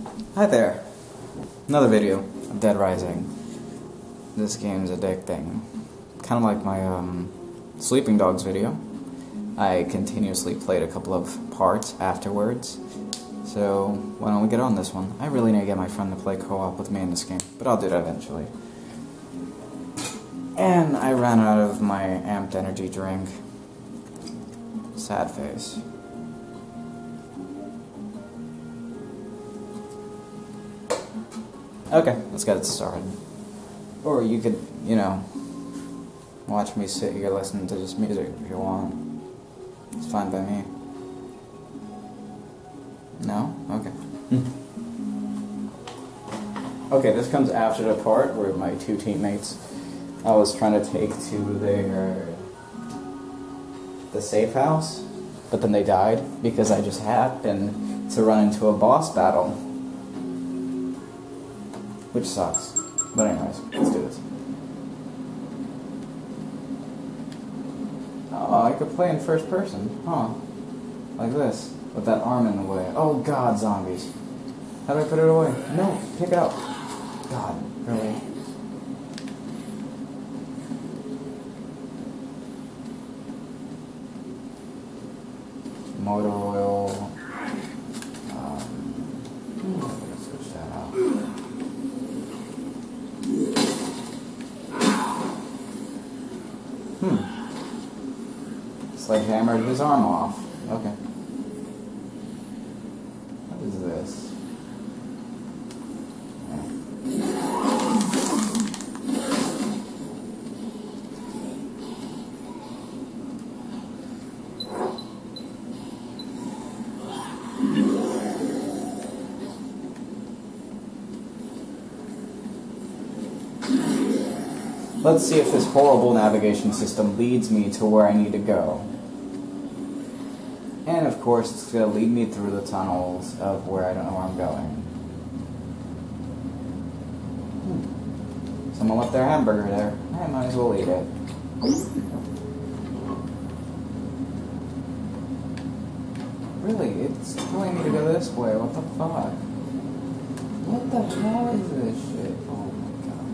Hi there. Another video of Dead Rising. This game's addicting. Kind of like my Sleeping Dogs video. I continuously played a couple of parts afterwards. So why don't we get on this one? I really need to get my friend to play co-op with me in this game, but I'll do that eventually. And I ran out of my amped energy drink. Sad face. Okay, let's get it started. Or you could, you know, watch me sit here listening to this music if you want. It's fine by me. No? Okay. Okay, this comes after the part where my two teammates I was trying to take to the safe house, but then they died because I just happened to run into a boss battle. Which sucks. But anyways, let's do this. Oh, I could play in first person. Huh. Like this. With that arm in the way. Oh god, zombies. How do I put it away? No, pick it up. God, really? Motor oil. Let's switch that out. Sledgehammered his arm off. Okay. What is this? Let's see if this horrible navigation system leads me to where I need to go. And of course, it's going to lead me through the tunnels of where I don't know where I'm going. Someone left their hamburger there. I might as well eat it. Really? It's telling me to go this way. What the fuck? What the hell is this shit? Oh my god.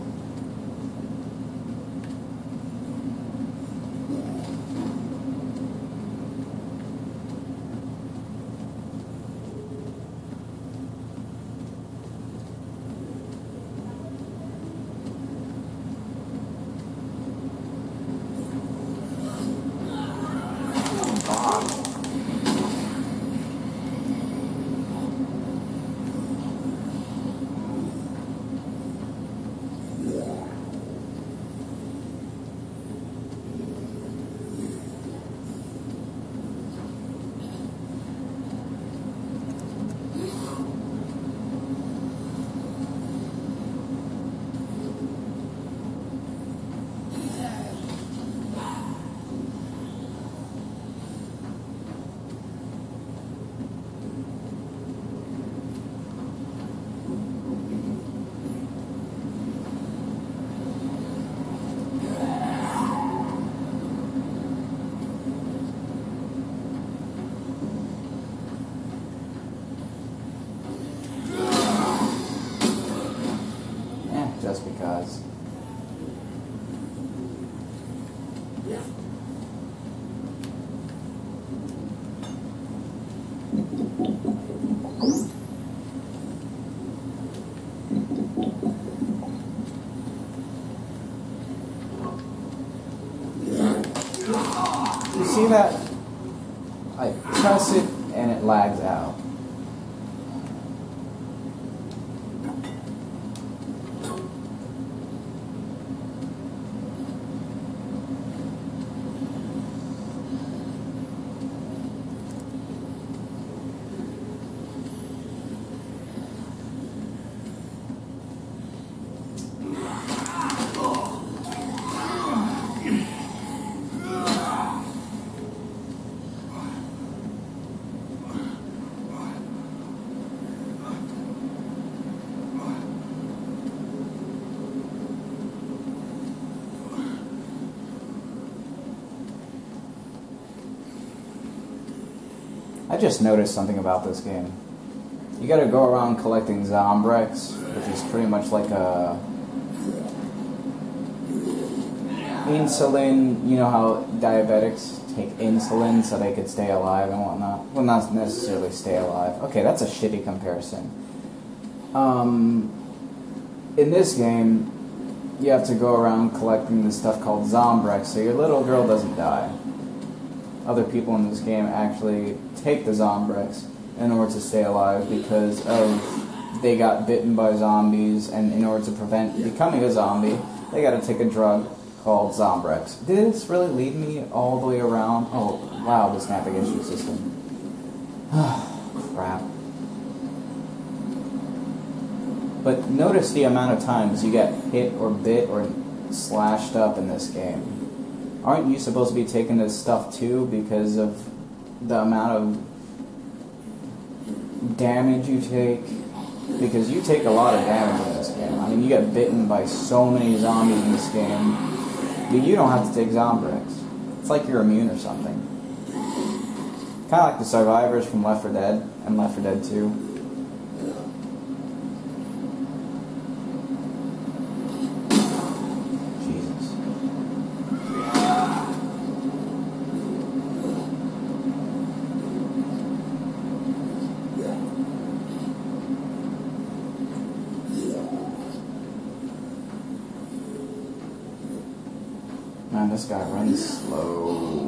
Just because. You see that? I press it and it lags out. I just noticed something about this game. You gotta go around collecting Zombrex, which is pretty much like a insulin. You know how diabetics take insulin so they could stay alive and whatnot? Well, not necessarily stay alive. Okay, that's a shitty comparison. In this game, you have to go around collecting this stuff called Zombrex so your little girl doesn't die. Other people in this game actually take the Zombrex in order to stay alive because they got bitten by zombies, and in order to prevent becoming a zombie, they gotta take a drug called Zombrex. Did this really lead me all the way around? Oh, wow, this navigation system. Crap. But notice the amount of times you get hit or bit or slashed up in this game. Aren't you supposed to be taking this stuff too because of the amount of damage you take? Because you take a lot of damage in this game. I mean, you get bitten by so many zombies in this game, but you don't have to take Zombrex. It's like you're immune or something. Kind of like the survivors from Left 4 Dead and Left 4 Dead 2. Man, this guy runs slow.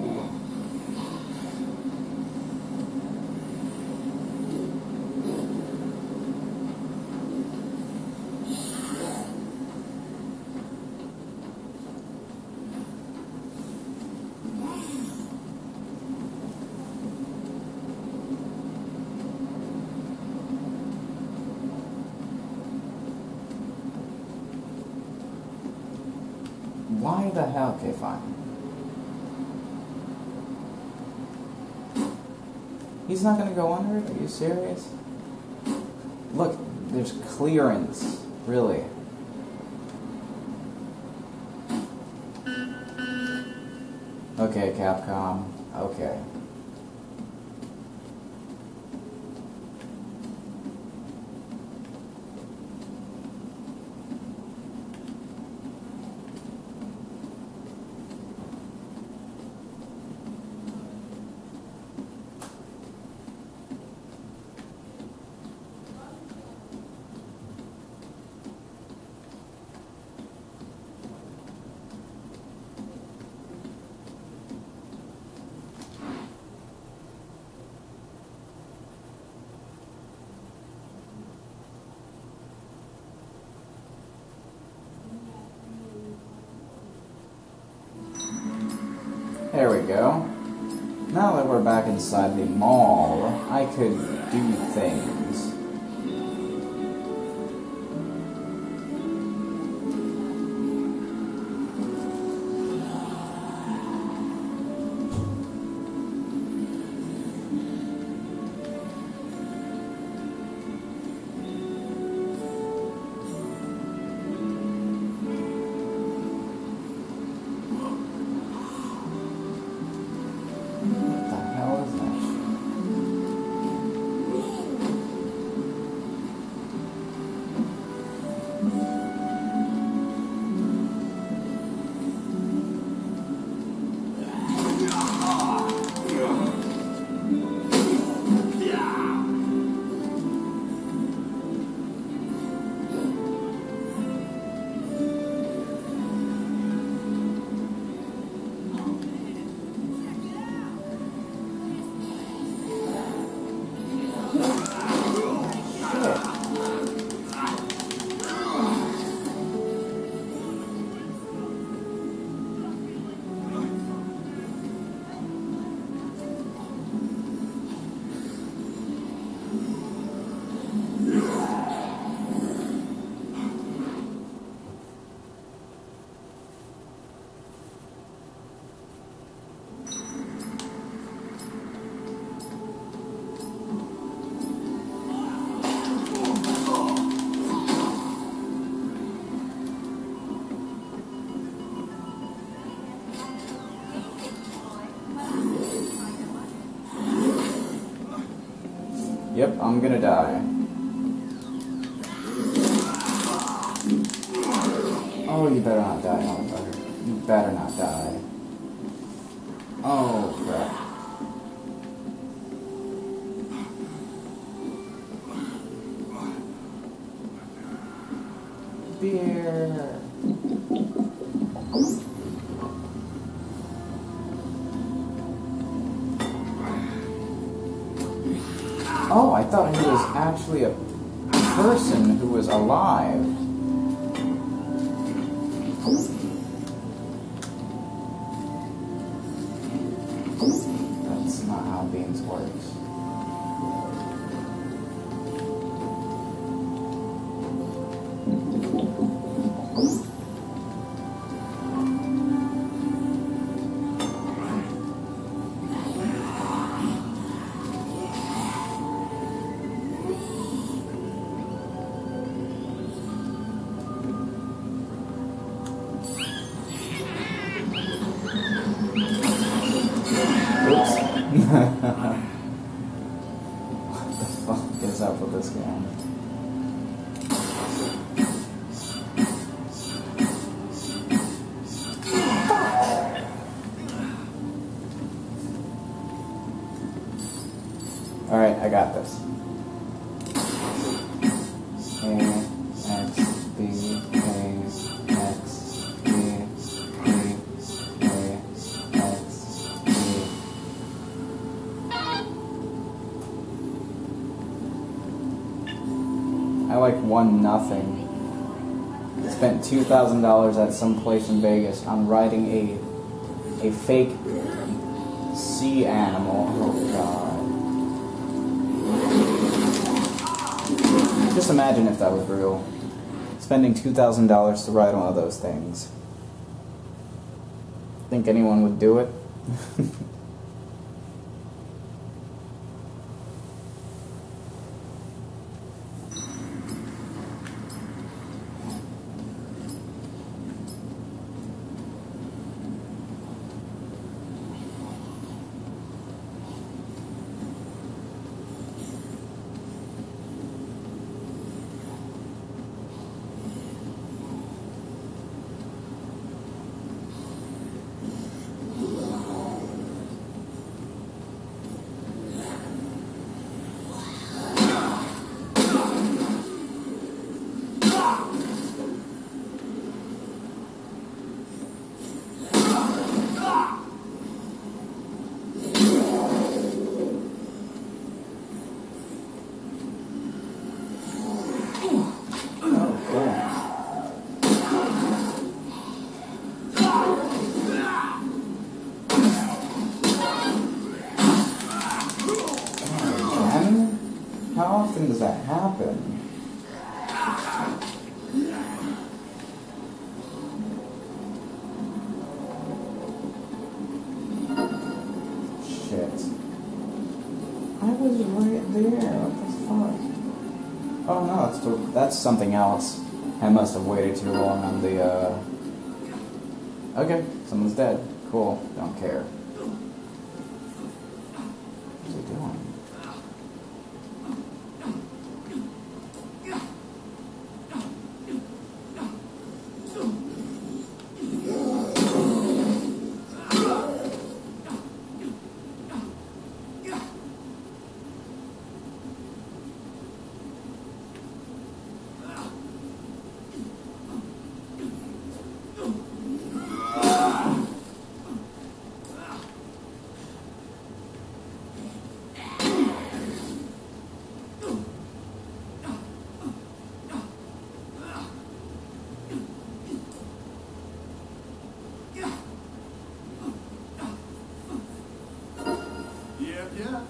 Why the hell? Okay, fine. He's not gonna go under it? Are you serious? Look, there's clearance. Really. Okay, Capcom. Okay. There we go. Now that we're back inside the mall, I could do things. Yep, I'm gonna die. Oh, you better not die, motherfucker. You better not die. Oh, crap. Beer. Oh, I thought he was actually a person who was alive. That's not how beans works. What the fuck is up with this game? Alright, I got this. A, X, B, A, X, B, B, A, X, B. I like won nothing. Spent $2,000 at some place in Vegas on riding a fake sea animal. Oh god. Just imagine if that was real. Spending $2,000 to ride one of those things. Think anyone would do it? How often does that happen? Shit. I was right there. What the fuck? Oh no, that's something else. I must have waited too long on the, Okay, someone's dead. Cool. Don't care. What's he doing? Yeah.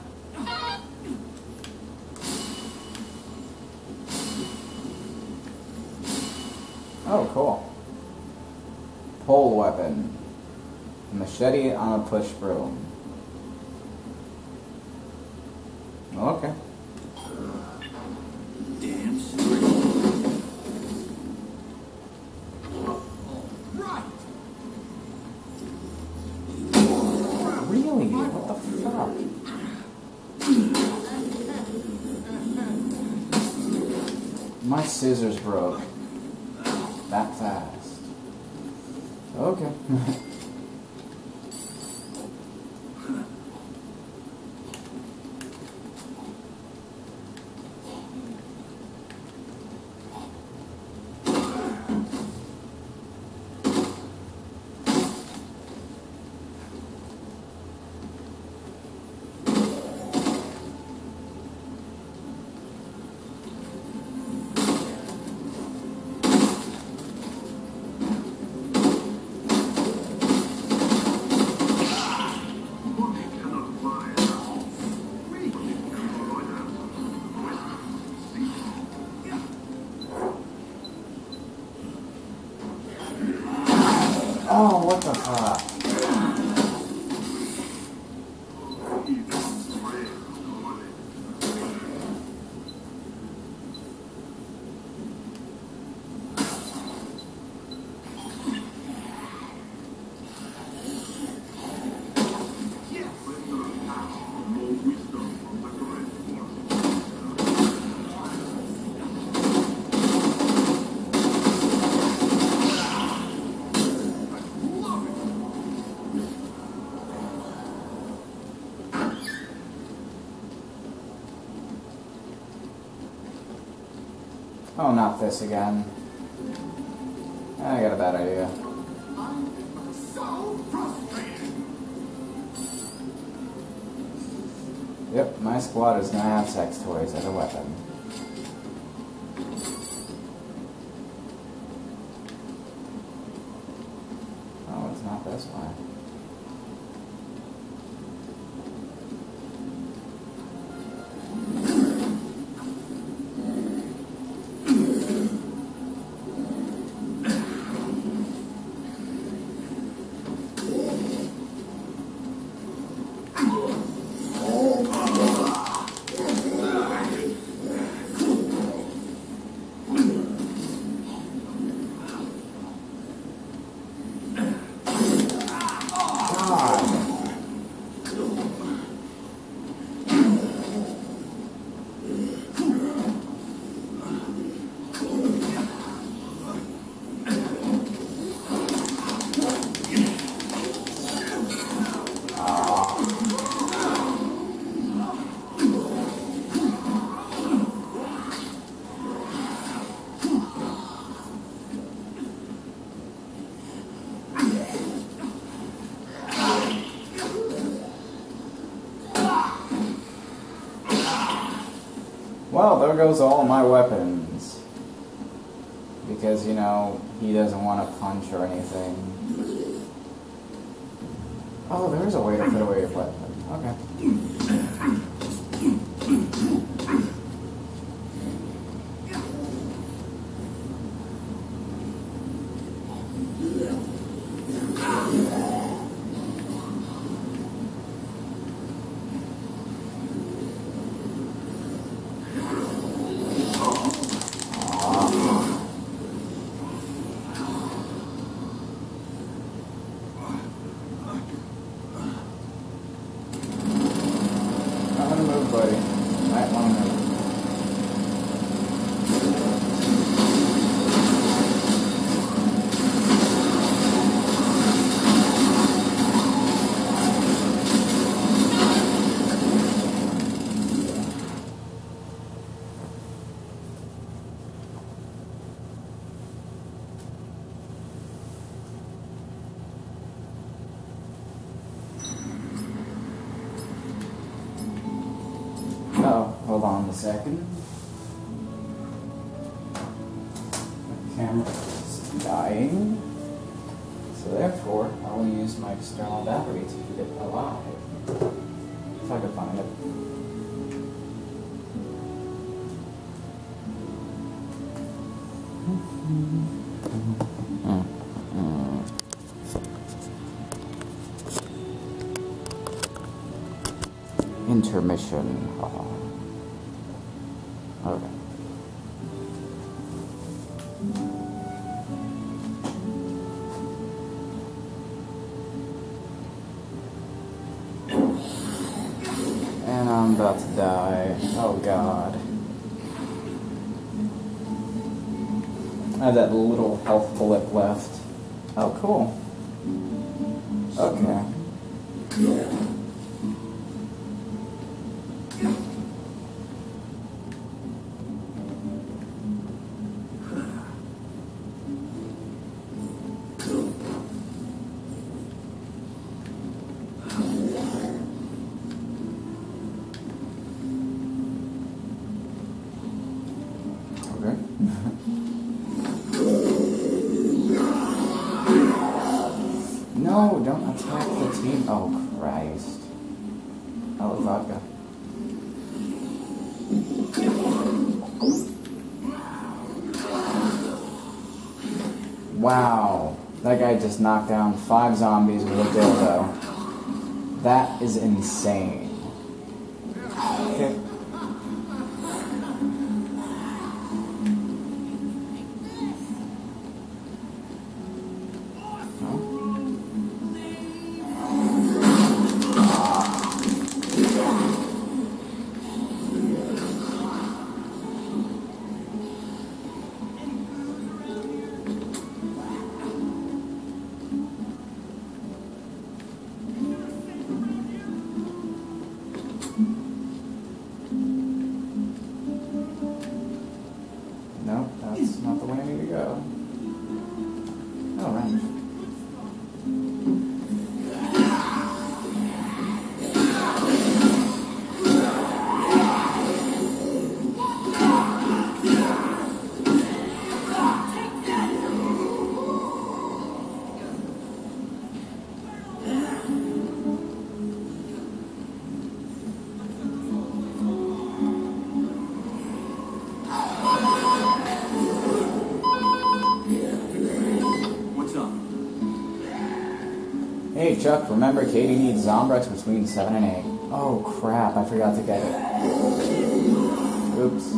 Oh, cool. Pole weapon. A machete on a push broom. Okay. Damn straight. Right. Really? What the fuck? My scissors broke. That fast. Okay. Oh, what the fuck? Oh, not this again. I got a bad idea. Yep, my squad is gonna have sex toys as a weapon. Oh, it's not this way. Well, there goes all my weapons. Because, you know, he doesn't want to punch or anything. Oh, there is a way to put away your weapon. Okay. Buddy, might want to move. Oh, hold on a second. The camera is dying. So therefore, I will use my external battery to keep it alive. If I can find it. Intermission. Okay. And I'm about to die. Oh god. I have that little health bullet left. Oh cool. Okay. No, don't attack the team. Oh, Christ. Oh, vodka. Wow. That guy just knocked down 5 zombies with a dildo. That is insane. Okay. Nope, that's not the way I need to go. Oh, right. Hey Chuck, remember Katie needs Zombrex between 7 and 8. Oh crap, I forgot to get it. Oops.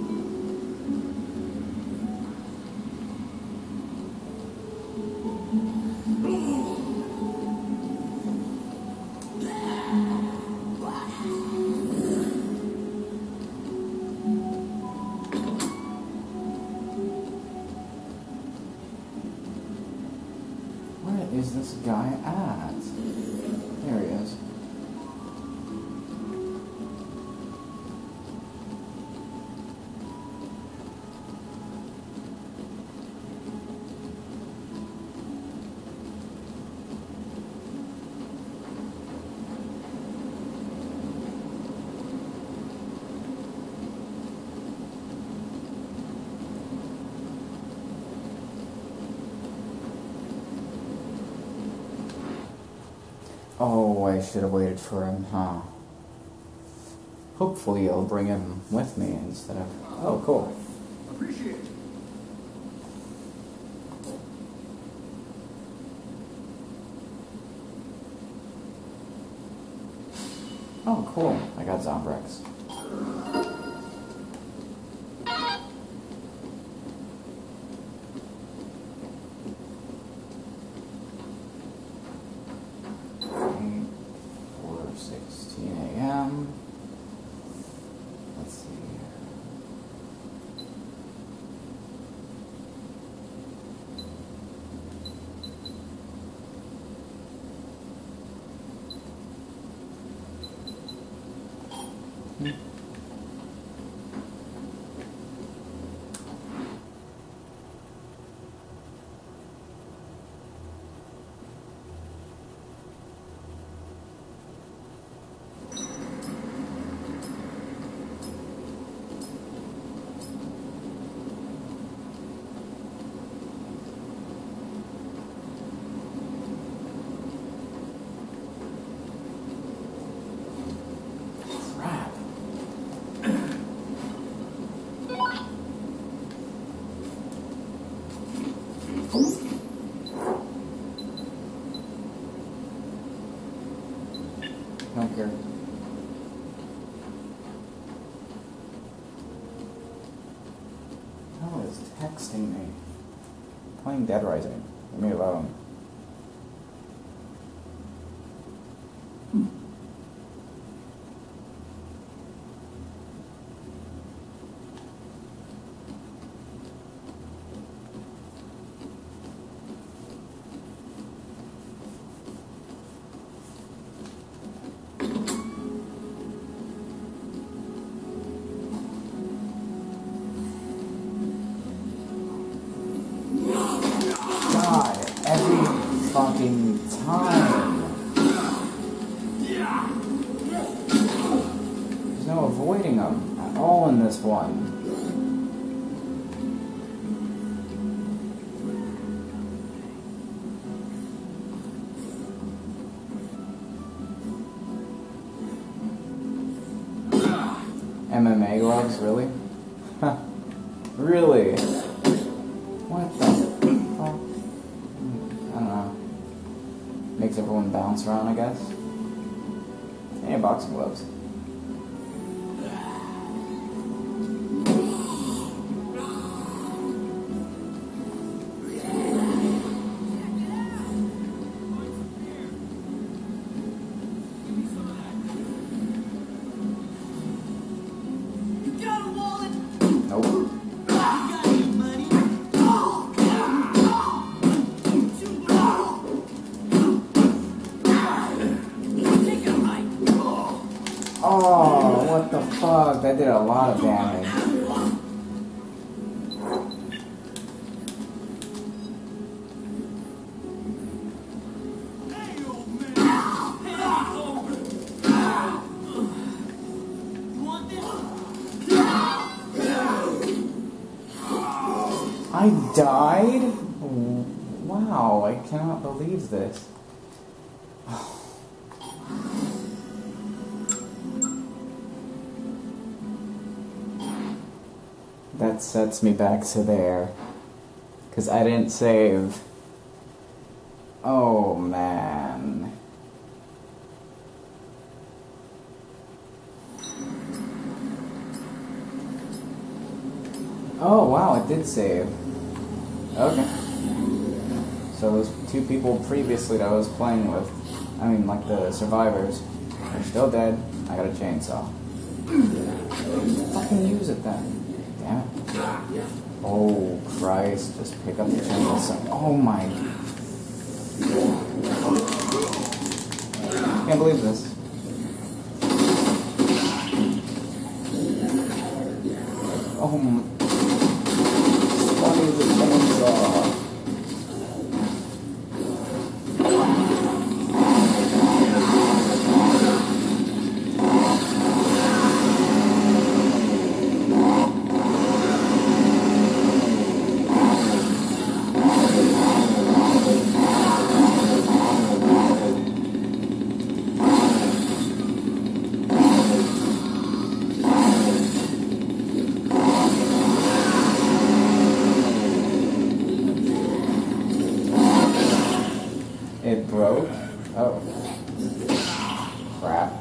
Where is this guy at? There he is. Oh, I should have waited for him, huh? Hopefully I'll bring him with me instead of... Oh, cool. Appreciate it. Oh, cool. I got Zombrex. a.m. Let's see here. Don't care. Who is texting me? Playing Dead Rising. Leave me alone. time. There's no avoiding them at all in this one. MMA gloves, really? Huh. Really? What the fuck? I don't know. Makes everyone bounce around, I guess. Hey, boxing gloves. Nope. Oh, what the fuck? That did a lot of damage. I died? Wow, I cannot believe this. That sets me back to there. Because I didn't save. Oh, man. Oh, wow, it did save. Okay. So those two people previously that I was playing with, I mean, like the survivors, are still dead. I got a chainsaw. Fucking use it then. Damn it. Oh, Christ. Just pick up the chainsaw. Oh my. Can't believe this. Oh my. Swatting the chainsaw. It broke? Oh. Crap.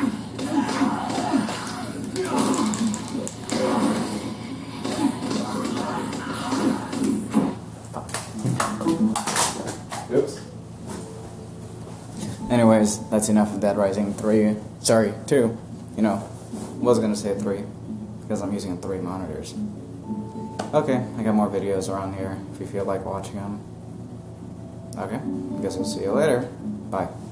Oops. Anyways, that's enough of Dead Rising 3. Sorry, 2. You know, was gonna say 3. Because I'm using 3 monitors. Okay, I got more videos around here if you feel like watching them. Okay, guess I'll see you later. Bye.